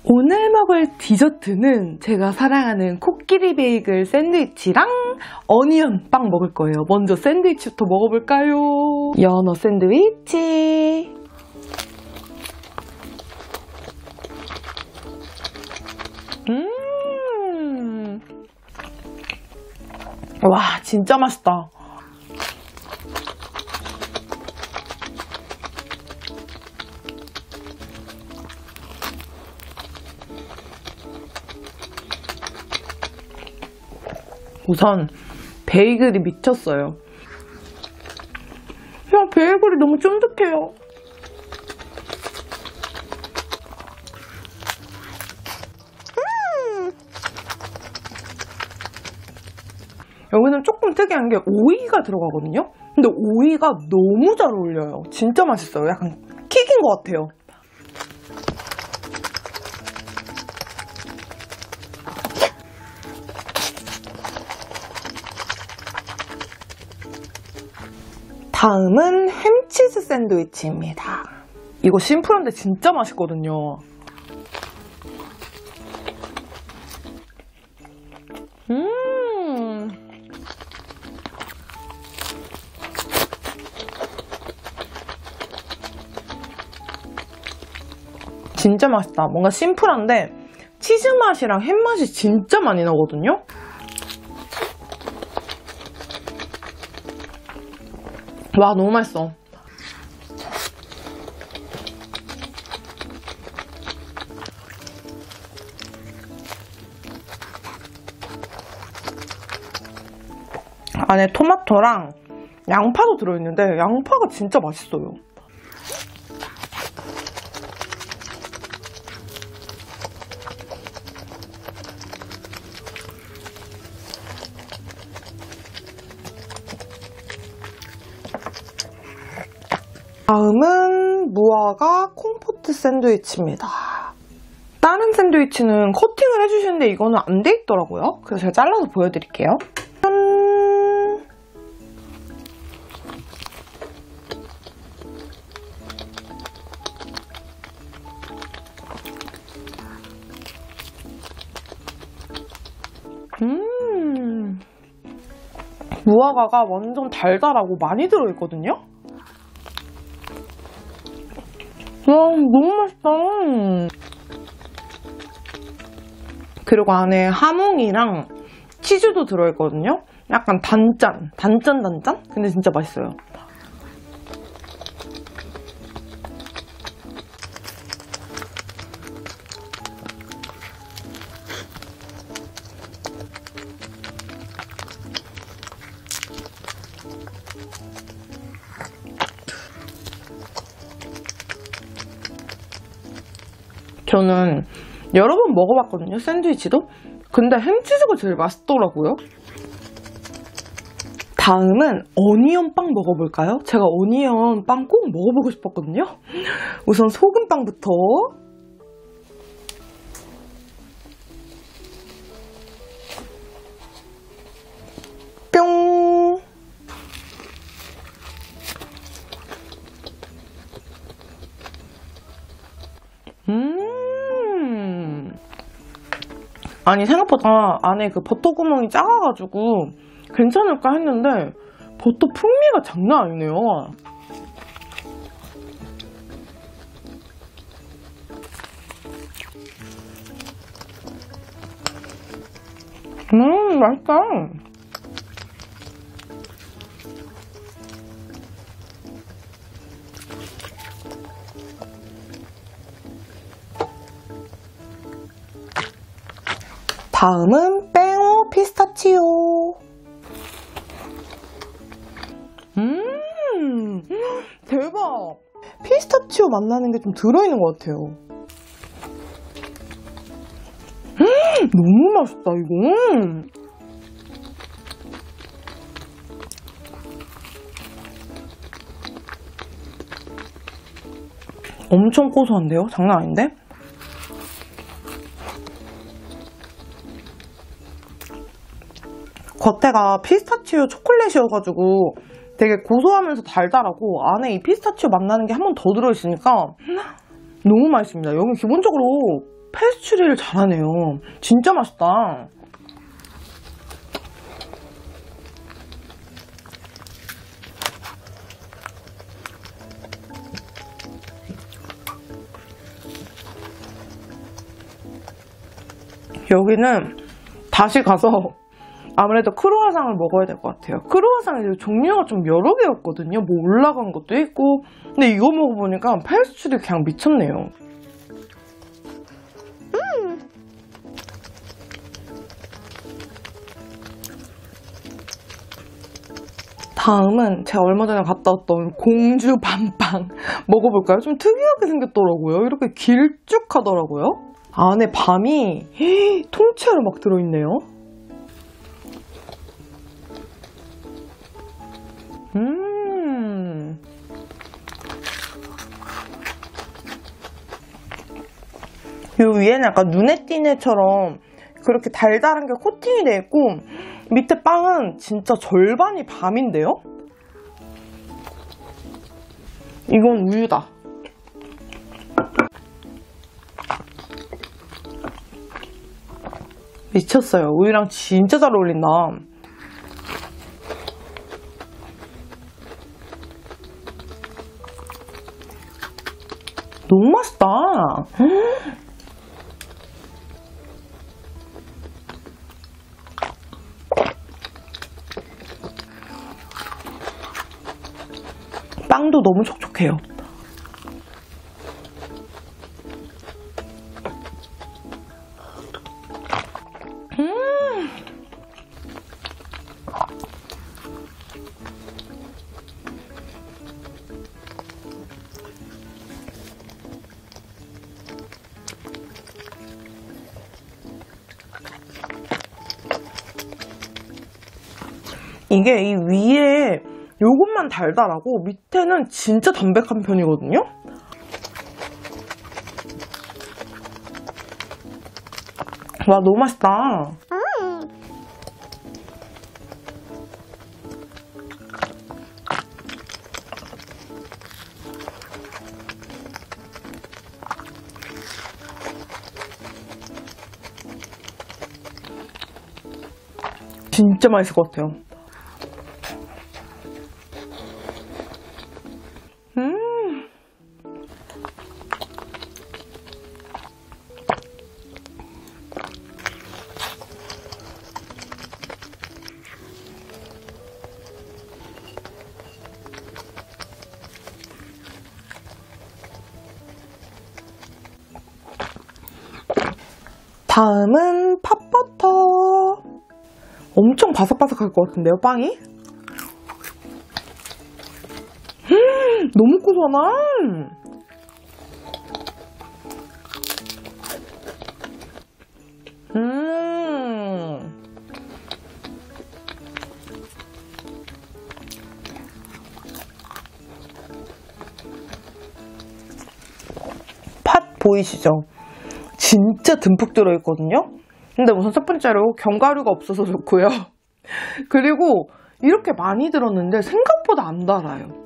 오늘 먹을 디저트는 제가 사랑하는 코끼리 베이글 샌드위치랑 어니언 빵 먹을 거예요. 먼저 샌드위치부터 먹어볼까요? 연어 샌드위치. 와, 진짜 맛있다. 우선 베이글이 미쳤어요. 그냥 베이글이 너무 쫀득해요. 여기는 조금 특이한 게 오이가 들어가거든요? 근데 오이가 너무 잘 어울려요. 진짜 맛있어요. 약간 킥인 것 같아요. 다음은 햄치즈 샌드위치입니다. 이거 심플한데 진짜 맛있거든요. 진짜 맛있다. 뭔가 심플한데 치즈 맛이랑 햄 맛이 진짜 많이 나거든요. 와, 너무 맛있어. 안에 토마토랑 양파도 들어있는데 양파가 진짜 맛있어요. 다음은 무화과 콤포트 샌드위치입니다. 다른 샌드위치는 커팅을 해주시는데 이거는 안 돼 있더라고요. 그래서 제가 잘라서 보여드릴게요. 무화과가 완전 달달하고 많이 들어있거든요. 와, 너무 맛있다. 그리고 안에 하몽이랑 치즈도 들어있거든요. 약간 단짠. 근데 진짜 맛있어요. 저는 여러 번 먹어봤거든요, 샌드위치도. 근데 햄치즈가 제일 맛있더라고요. 다음은 어니언 빵 먹어볼까요? 제가 어니언 빵 꼭 먹어보고 싶었거든요. 우선 소금빵부터. 뿅! 아니, 생각보다 안에 그 버터 구멍이 작아가지고 괜찮을까 했는데 버터 풍미가 장난 아니네요. 맛있다. 다음은 뺑오 피스타치오. 대박! 피스타치오 맛나는 게 좀 들어있는 것 같아요. 너무 맛있다, 이거. 엄청 고소한데요? 장난 아닌데? 겉에가 피스타치오 초콜릿이어가지고 되게 고소하면서 달달하고 안에 이 피스타치오 맛나는 게 한 번 더 들어있으니까 너무 맛있습니다. 여기 기본적으로 페스츄리를 잘하네요. 진짜 맛있다. 여기는 다시 가서 아무래도 크루아상을 먹어야 될 것 같아요. 크루아상이 종류가 좀 여러 개였거든요. 뭐 올라간 것도 있고. 근데 이거 먹어보니까 페스츄리 그냥 미쳤네요. 다음은 제가 얼마 전에 갔다 왔던 공주 밤빵 먹어볼까요? 좀 특이하게 생겼더라고요. 이렇게 길쭉하더라고요. 안에 밤이 통째로 막 들어있네요. 요 위에는 약간 눈에 띄는 애처럼 그렇게 달달한 게 코팅이 되어 있고, 밑에 빵은 진짜 절반이 밤인데요? 이건 우유다. 미쳤어요. 우유랑 진짜 잘 어울린다. 너무 맛있다. 빵도 너무 촉촉해요. 이게 이 위에 요것만 달달하고 밑에는 진짜 담백한 편이거든요? 와, 너무 맛있다. 진짜 맛있을 것 같아요. 다음은 팥버터. 엄청 바삭바삭할 것 같은데요, 빵이? 너무 고소하나? 팥 보이시죠? 진짜 듬뿍 들어있거든요? 근데 우선 첫 번째로 견과류가 없어서 좋고요. 그리고 이렇게 많이 들었는데 생각보다 안 달아요.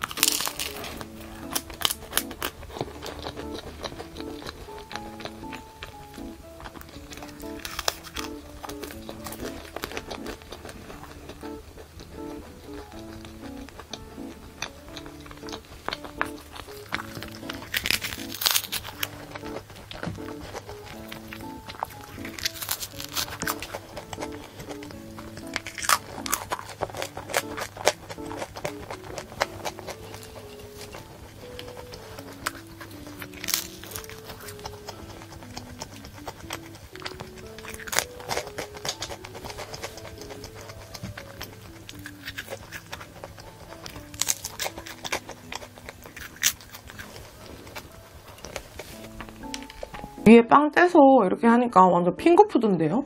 위에 빵 떼서 이렇게 하니까 완전 핑거푸드인데요?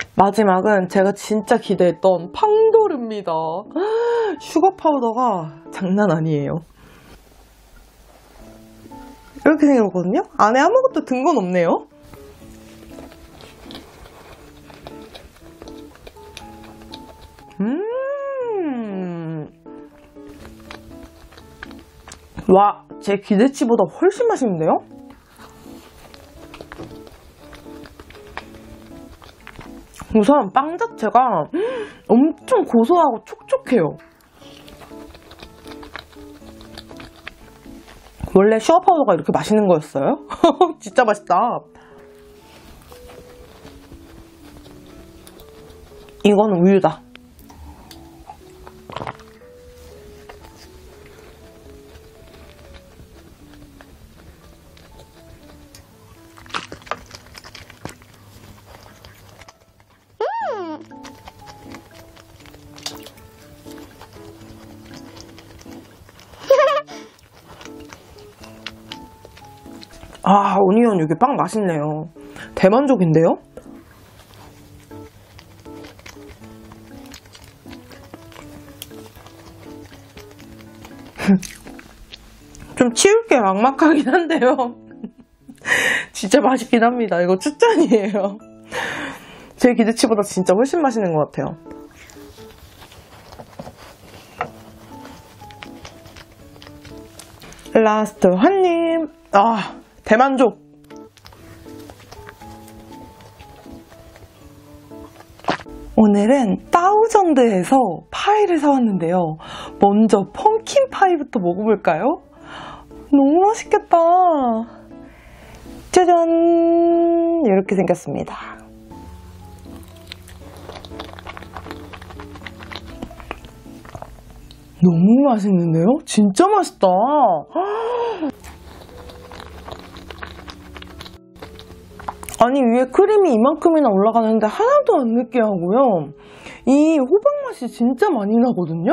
마지막은 제가 진짜 기대했던 팡도르입니다. 슈거 파우더가 장난 아니에요. 이렇게 생겼거든요? 안에 아무것도 든 건 없네요. 와, 제 기대치보다 훨씬 맛있는데요? 우선 빵 자체가 엄청 고소하고 촉촉해요. 원래 슈어파우더가 이렇게 맛있는 거였어요? 진짜 맛있다. 이건 우유다. 아, 오니언 여기 빵 맛있네요. 대만족인데요? 좀 치울 게 막막하긴 한데요. 진짜 맛있긴 합니다. 이거 추천이에요. 제 기대치보다 진짜 훨씬 맛있는 것 같아요. 라스트 한 입. 아, 대만족. 오늘은 다우전드에서 파이를 사왔는데요. 먼저 펌킨 파이부터 먹어볼까요? 너무 맛있겠다. 짜잔! 이렇게 생겼습니다. 너무 맛있는데요? 진짜 맛있다. 아니, 위에 크림이 이만큼이나 올라가는데 하나도 안 느끼하고요. 이 호박 맛이 진짜 많이 나거든요?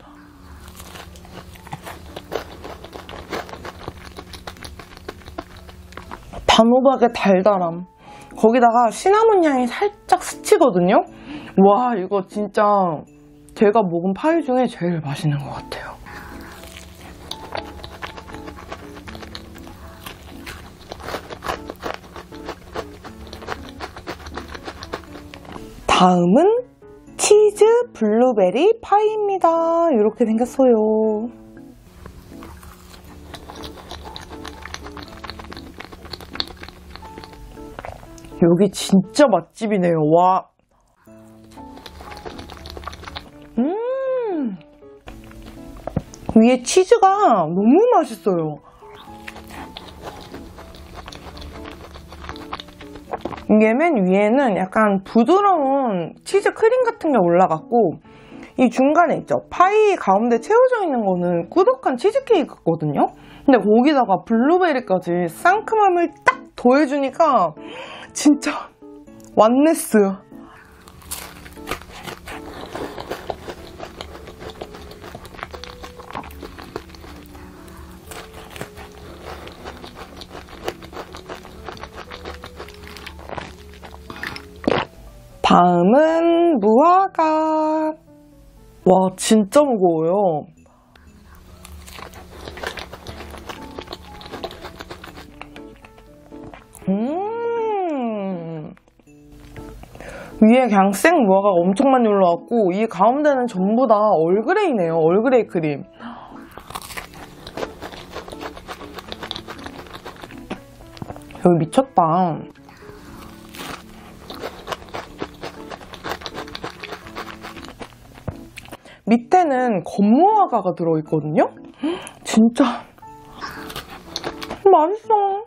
단호박의 달달함. 거기다가 시나몬 향이 살짝 스치거든요? 와, 이거 진짜 제가 먹은 파이 중에 제일 맛있는 것 같아요. 다음은 치즈 블루베리 파이입니다. 이렇게 생겼어요. 여기 진짜 맛집이네요. 와. 위에 치즈가 너무 맛있어요. 이게 맨 위에는 약간 부드러운 치즈 크림 같은 게 올라갔고, 이 중간에 있죠? 파이 가운데 채워져 있는 거는 꾸덕한 치즈케이크 같거든요? 근데 거기다가 블루베리까지 상큼함을 딱 더해주니까 진짜 완네스. 다음은 무화과. 와, 진짜 무거워요. 위에 그냥 생 무화과가 엄청 많이 올라왔고, 이 가운데는 전부 다 얼그레이네요. 얼그레이 크림. 여기 미쳤다. 밑에는 건무화과가 들어있거든요? 진짜 맛있어.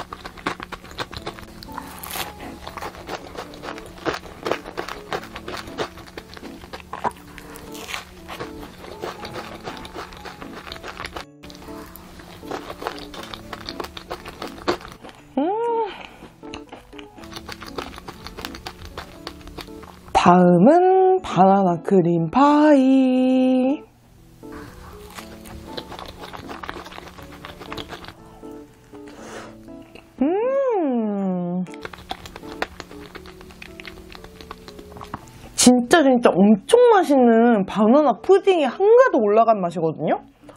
다음은 바나나 크림 파이. 진짜 엄청 맛있는 바나나 푸딩이 한가득 올라간 맛이거든요?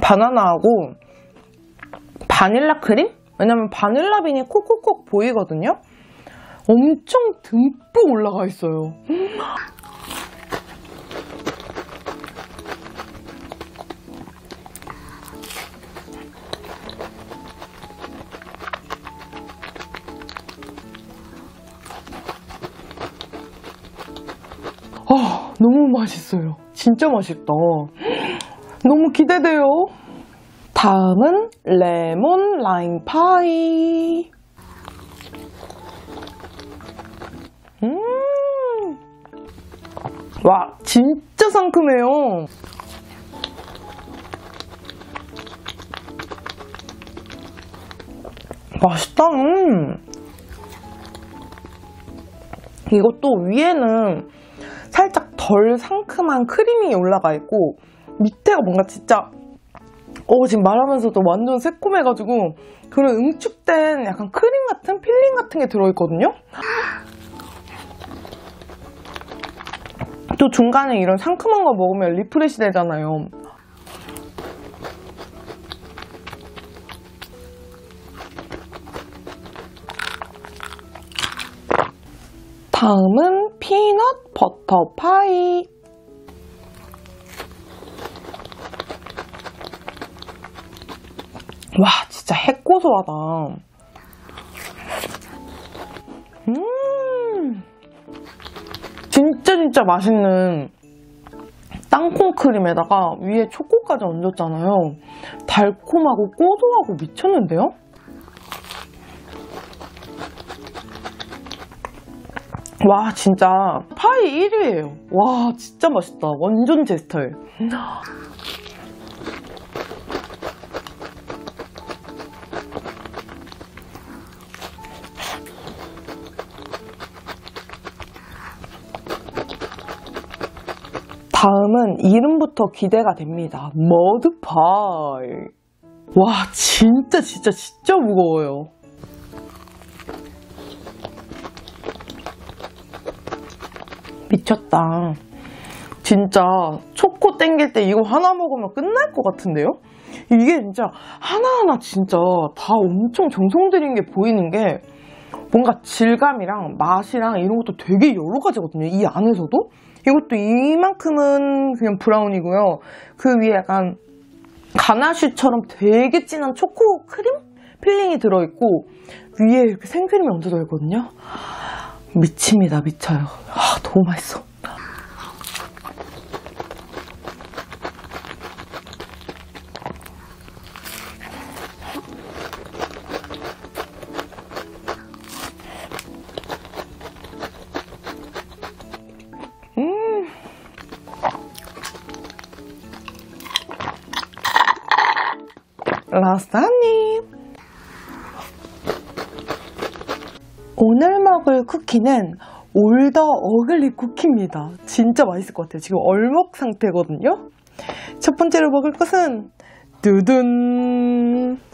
바나나하고 바닐라 크림? 왜냐면 바닐라 빈이 콕콕콕 보이거든요? 엄청 듬뿍 올라가 있어요. 너무 맛있어요. 진짜 맛있다. 너무 기대돼요. 다음은 레몬 라임 파이. 와, 진짜 상큼해요. 맛있다. 이것도 위에는 살짝 덜 상큼한 크림이 올라가 있고 밑에가 뭔가 진짜 지금 말하면서도 완전 새콤해가지고 그런 응축된 약간 크림 같은 필링 같은 게 들어있거든요. 또 중간에 이런 상큼한 거 먹으면 리프레시 되잖아요. 다음은 피넛 버터 파이. 와, 진짜 핵고소하다. 진짜 맛있는 땅콩 크림에다가 위에 초코까지 얹었잖아요. 달콤하고 고소하고 미쳤는데요? 와, 진짜 파이 1위예요. 와, 진짜 맛있다. 완전 제 스타일. 다음은 이름부터 기대가 됩니다. 머드파이. 와, 진짜 무거워요. 미쳤다. 진짜 초코 땡길 때 이거 하나 먹으면 끝날 것 같은데요? 이게 진짜 하나하나 진짜 다 엄청 정성 들인 게 보이는 게 뭔가 질감이랑 맛이랑 이런 것도 되게 여러 가지거든요. 이 안에서도. 이것도 이만큼은 그냥 브라운이고요. 그 위에 약간 가나슈처럼 되게 진한 초코 크림 필링이 들어있고 위에 이렇게 생크림이 얹어져 있거든요. 미칩니다. 미쳐요. 너무 맛있어. 라스트 한 입. 오늘 먹을 쿠키는 올더 어글리 쿠키입니다. 진짜 맛있을 것 같아요. 지금 얼먹 상태거든요. 첫 번째로 먹을 것은 두둔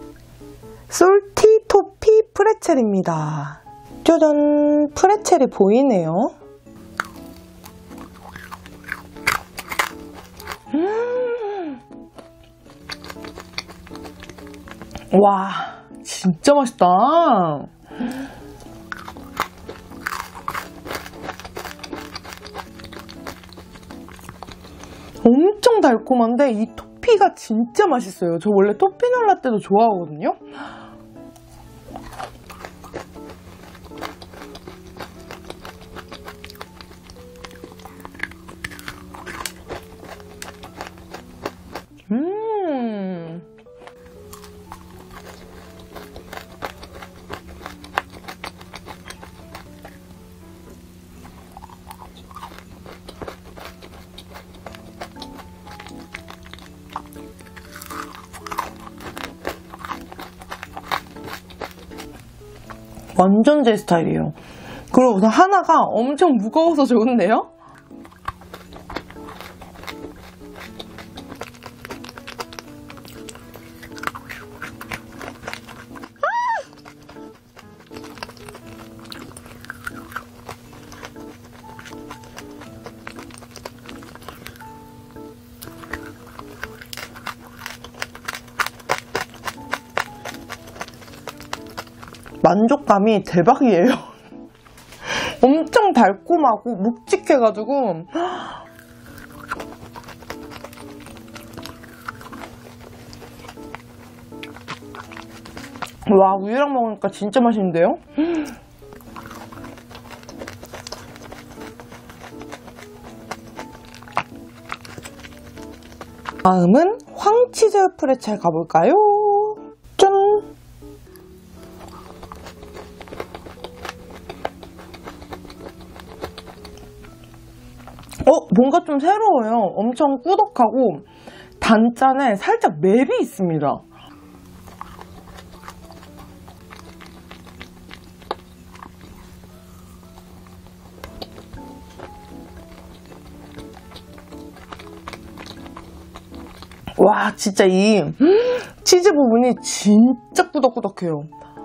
솔티 토피 프레첼입니다. 짜잔, 프레첼이 보이네요. 와, 진짜 맛있다. 엄청 달콤한데 이 토피가 진짜 맛있어요. 저 원래 토피넛 라떼도 좋아하거든요. 완전 제 스타일이에요. 그리고 우선 하나가 엄청 무거워서 좋은데요? 만족감이 대박이에요. 엄청 달콤하고 묵직해가지고 와, 우유랑 먹으니까 진짜 맛있는데요? 다음은 황치즈 프레첼 가볼까요? 짠! 뭔가 좀 새로워요. 엄청 꾸덕하고 단짠에 살짝 맵이 있습니다. 와, 진짜 이 치즈 부분이 진짜 꾸덕꾸덕해요.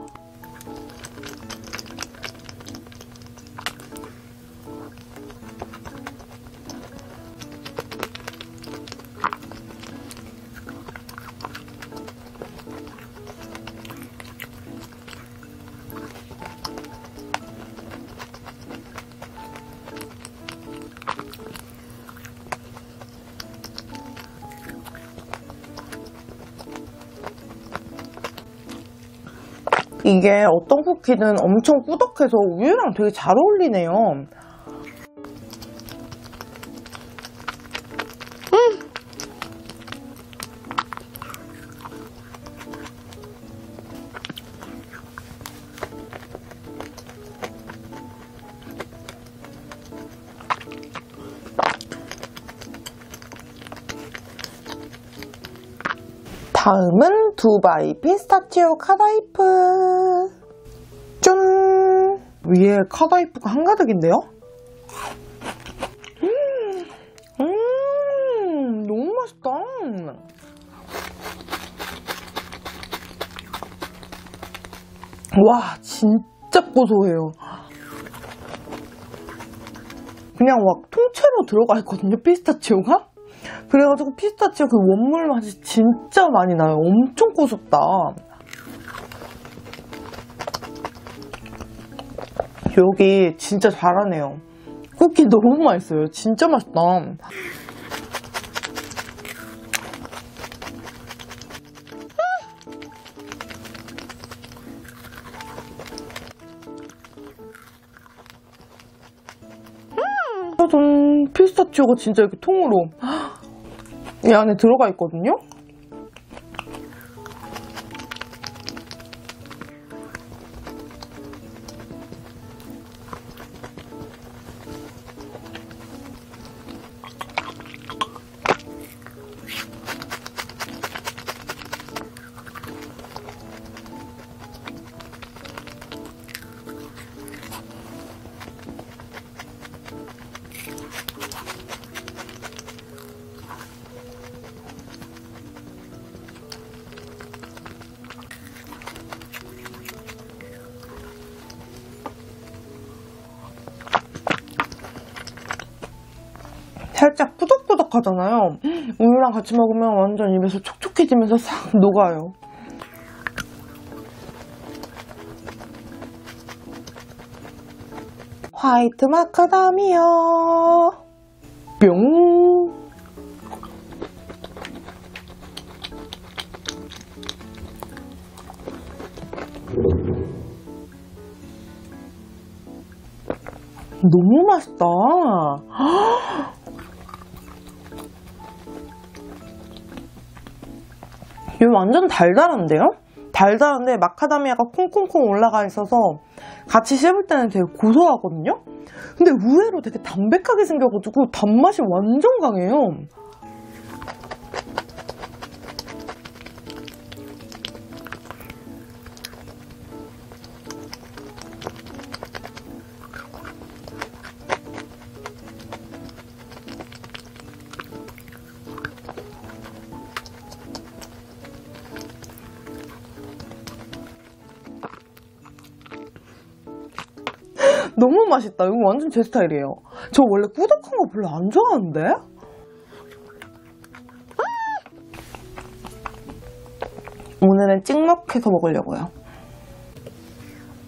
이게 어떤 쿠키는 엄청 꾸덕해서 우유랑 되게 잘 어울리네요. 다음은 두바이 피스타치오 카다이프. 짠! 위에 카다이프가 한가득인데요? 너무 맛있다. 와, 진짜 고소해요. 그냥 막 통째로 들어가 있거든요, 피스타치오가? 그래가지고 피스타치오 그 원물 맛이 진짜 많이 나요. 엄청 고소다. 여기 진짜 잘하네요. 쿠키 너무 맛있어요. 진짜 맛있다. 전 피스타치오가 진짜 이렇게 통으로 이 안에 들어가 있거든요. 살짝 꾸덕꾸덕하잖아요. 우유랑 같이 먹으면 완전 입에서 촉촉해지면서 싹 녹아요. 화이트 마카다미아 뿅. 너무 맛있다. 이거 완전 달달한데요? 달달한데 마카다미아가 콩콩콩 올라가 있어서 같이 씹을 때는 되게 고소하거든요? 근데 의외로 되게 담백하게 생겨가지고 단맛이 완전 강해요. 너무 맛있다. 이거 완전 제 스타일이에요. 저 원래 꾸덕한 거 별로 안 좋아하는데? 오늘은 찍먹해서 먹으려고요.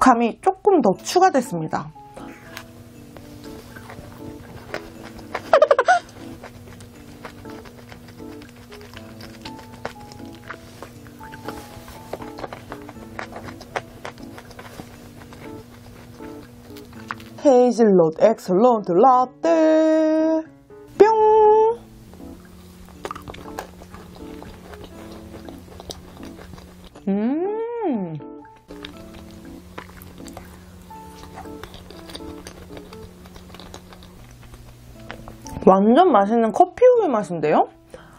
촉촉함이 조금 더 추가됐습니다. 헤이즐넛 엑설런트 라떼 뿅! 완전 맛있는 커피 우유 맛인데요?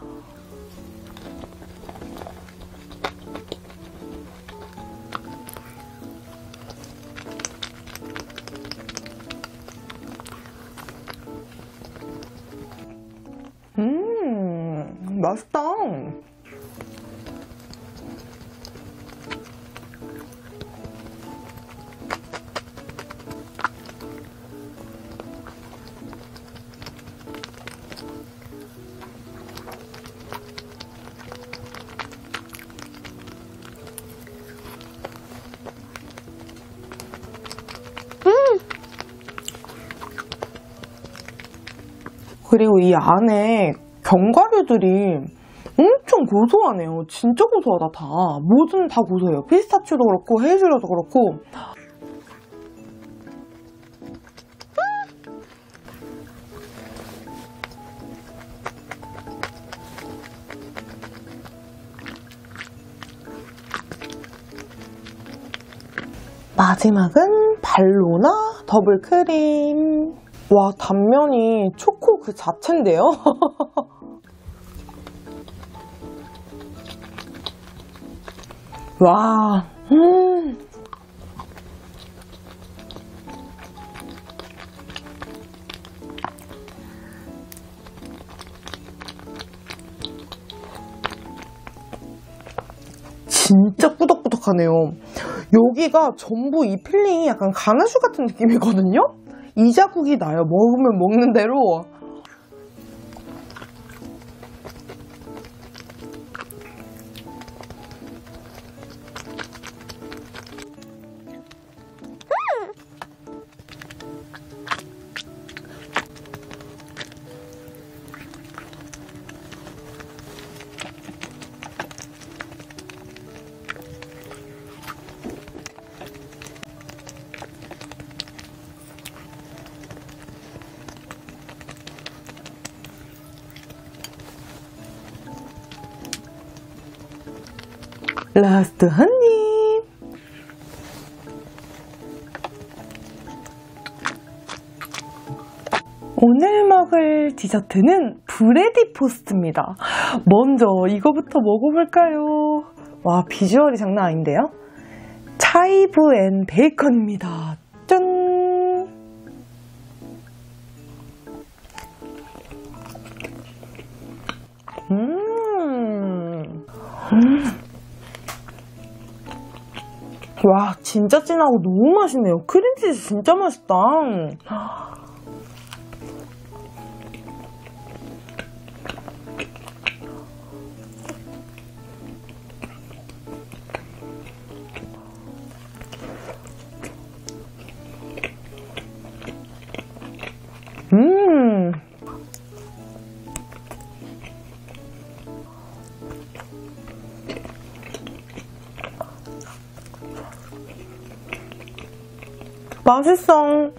맛있다. 그리고 이 안에 견과류들이 엄청 고소하네요. 진짜 고소하다, 다. 뭐든 다 고소해요. 피스타치오도 그렇고, 헤이즐넛도 그렇고. 마지막은 발로나 더블크림. 와, 단면이 초코 그 자체인데요? 와, 진짜 꾸덕꾸덕하네요. 여기가 전부 이 필링이 약간 가나슈 같은 느낌이거든요? 이 자국이 나요. 먹으면 먹는 대로. 라스트 한 입. 오늘 먹을 디저트는 브레디 포스트입니다. 먼저 이거부터 먹어볼까요? 와, 비주얼이 장난 아닌데요? 차이브 앤 베이컨입니다. 짠! 와, 진짜 진하고 너무 맛있네요. 크림치즈 진짜 맛있다. 맛있어.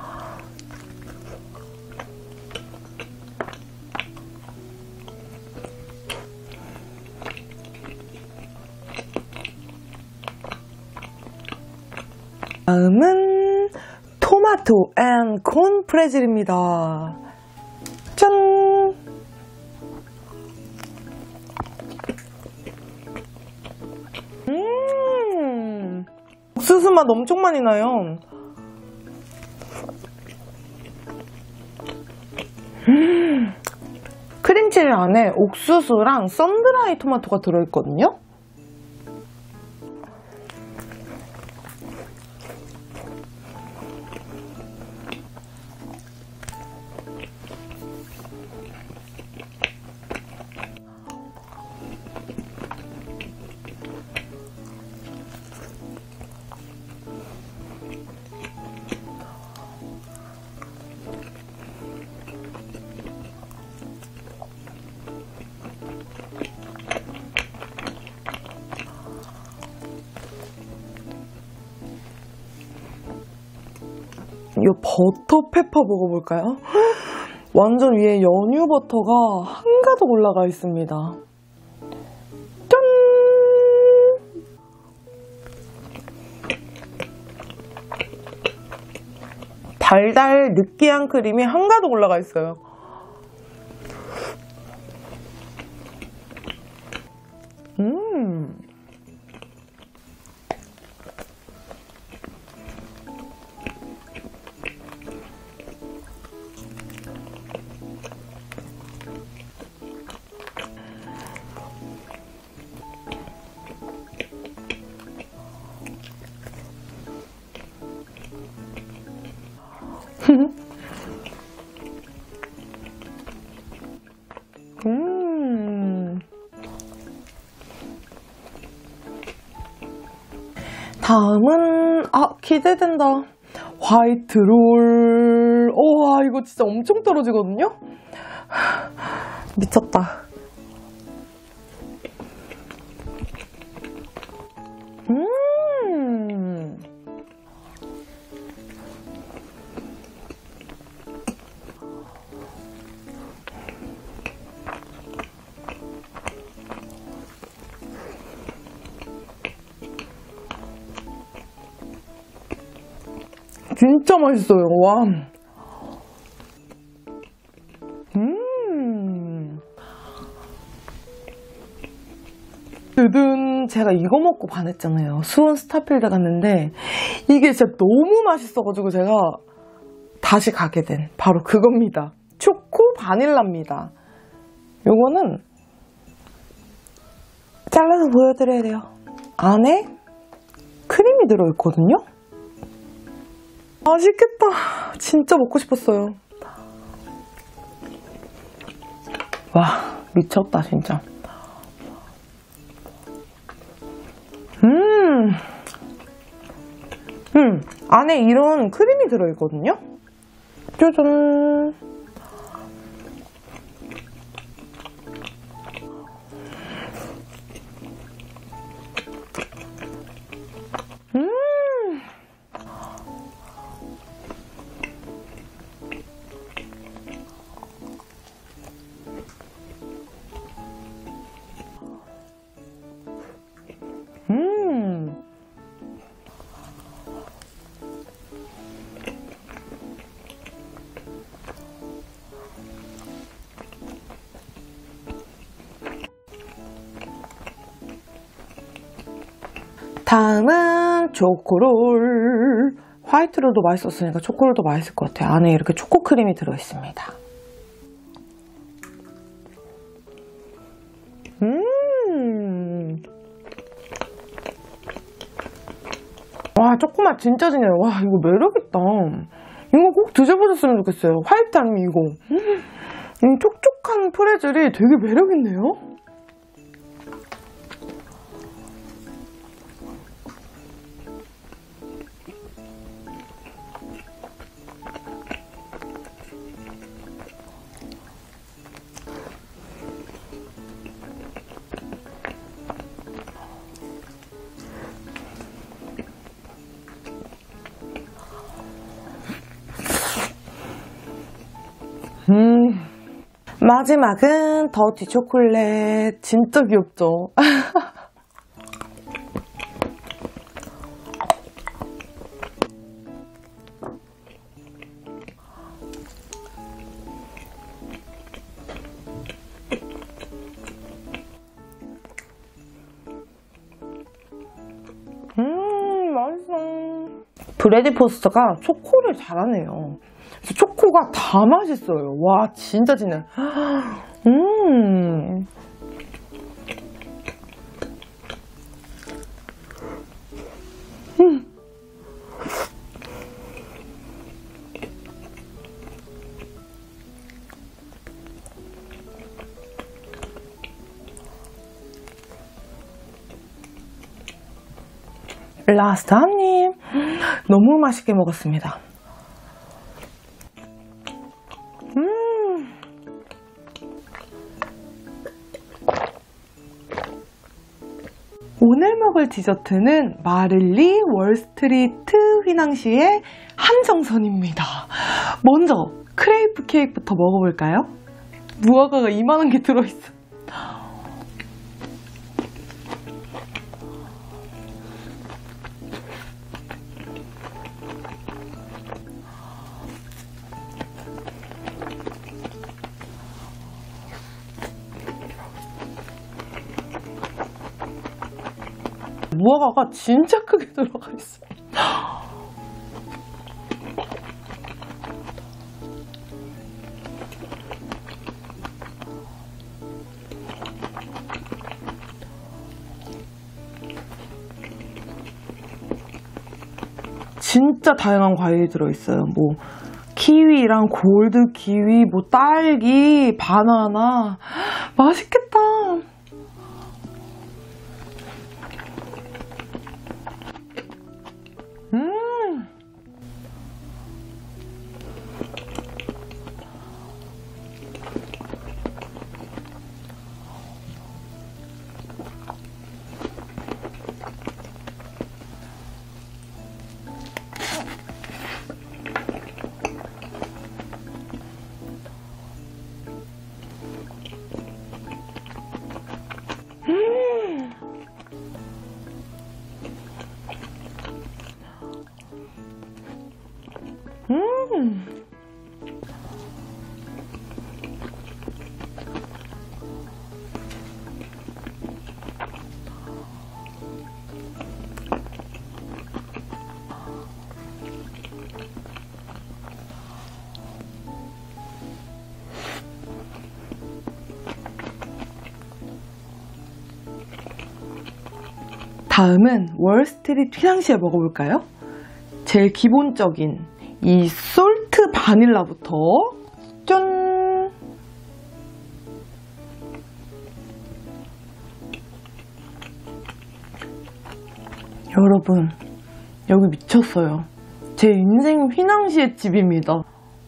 다음은 토마토 앤 콘 프레즐입니다. 짠! 옥수수 맛 엄청 많이 나요. 크림치즈 안에 옥수수랑 썬드라이 토마토가 들어있거든요. 이 버터 페퍼 먹어볼까요? 완전 위에 연유 버터가 한가득 올라가 있습니다. 짠! 달달 느끼한 크림이 한가득 올라가 있어요. 다음은 기대된다. 화이트 롤. 와, 이거 진짜 엄청 떨어지거든요? 미쳤다. 진짜 맛있어요. 와. 드든 제가 이거 먹고 반했잖아요. 수원 스타필드 갔는데 이게 진짜 너무 맛있어가지고 제가 다시 가게 된 바로 그겁니다. 초코 바닐라입니다. 요거는 잘라서 보여드려야 돼요. 안에 크림이 들어있거든요. 맛있겠다. 진짜 먹고 싶었어요. 와, 미쳤다 진짜. 안에 이런 크림이 들어있거든요. 짜잔. 다음은 초코롤. 화이트롤도 맛있었으니까 초코롤도 맛있을 것 같아요. 안에 이렇게 초코크림이 들어있습니다. 와, 초코맛 진짜 진해요. 와, 이거 매력있다. 이거 꼭 드셔보셨으면 좋겠어요. 화이트 아니면 이거. 이 촉촉한 프레즐이 되게 매력있네요. 마지막은 더티 초콜릿. 진짜 귀엽죠? 맛있어. 브래디 포스터가 초코를 잘하네요. 초코가 다 맛있어요. 와, 진짜 진해. 라스트 한 입. 너무 맛있게 먹었습니다. 오늘 먹을 디저트는 마를리 월스트리트 휘낭시의 한정선입니다. 먼저 크레이프 케이크부터 먹어볼까요? 무화과가 이만한 게 들어있어. 무화과가 진짜 크게 들어가 있어요. 진짜 다양한 과일이 들어있어요. 뭐 키위랑 골드 키위, 뭐 딸기, 바나나. 맛있겠다. 다음은 월스트리트 휘낭시에 먹어볼까요? 제일 기본적인 이 솔트 바닐라부터 짠! 여러분, 여기 미쳤어요. 제 인생 휘낭시의 집입니다.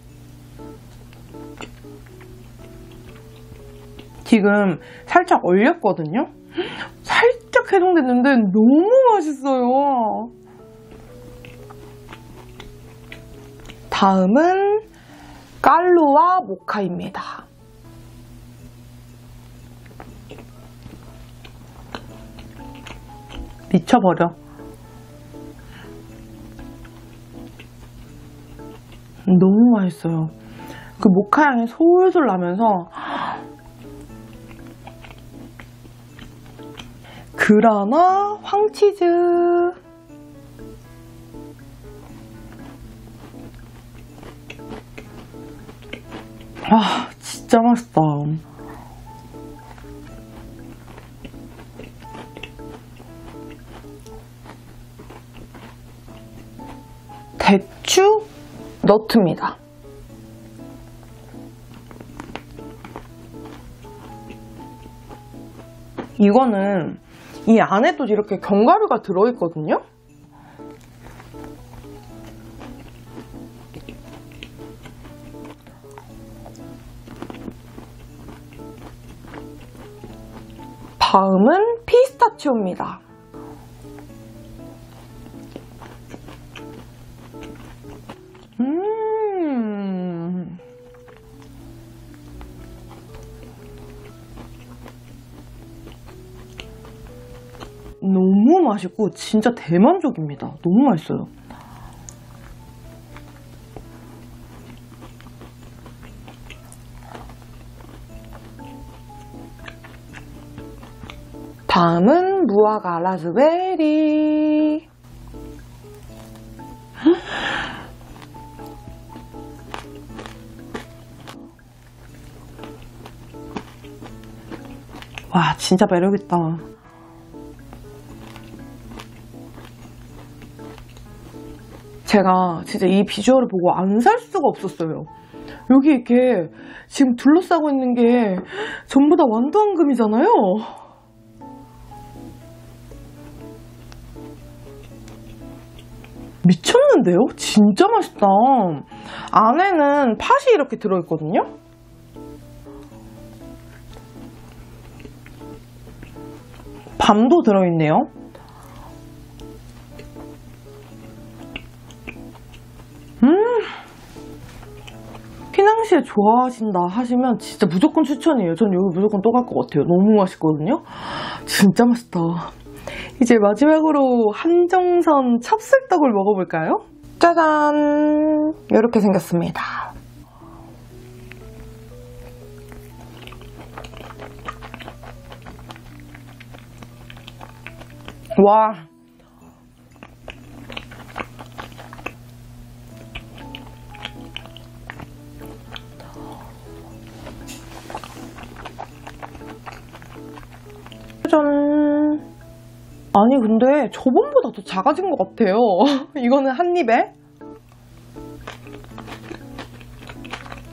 지금 살짝 얼렸거든요? 살짝 해동됐는데 너무 맛있어요. 다음은 깔루와 모카입니다. 미쳐버려. 너무 맛있어요. 그 모카 향이 솔솔 나면서 그라나 황치즈. 아, 진짜 맛있다. 대추 너트입니다. 이거는 이 안에도 이렇게 견과류가 들어있거든요? 다음은 피스타치오입니다. 너무 맛있고 진짜 대만족입니다. 너무 맛있어요. 다음은 무화과 라즈베리. 와, 진짜 매력있다. 제가 진짜 이 비주얼을 보고 안 살 수가 없었어요. 여기 이렇게 지금 둘러싸고 있는 게 전부 다 완두황금이잖아요. 미쳤는데요? 진짜 맛있다. 안에는 팥이 이렇게 들어있거든요? 밤도 들어있네요. 스파이시 좋아하신다 하시면 진짜 무조건 추천이에요. 전 여기 무조건 또 갈 것 같아요. 너무 맛있거든요. 진짜 맛있다. 이제 마지막으로 한정선 찹쌀떡을 먹어볼까요? 짜잔! 이렇게 생겼습니다. 와! 짠! 아니 근데 저번보다 더 작아진 것 같아요. 이거는 한 입에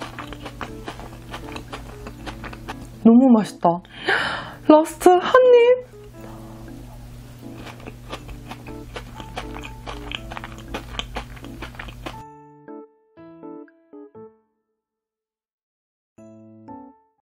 너무 맛있다. 라스트 한 입.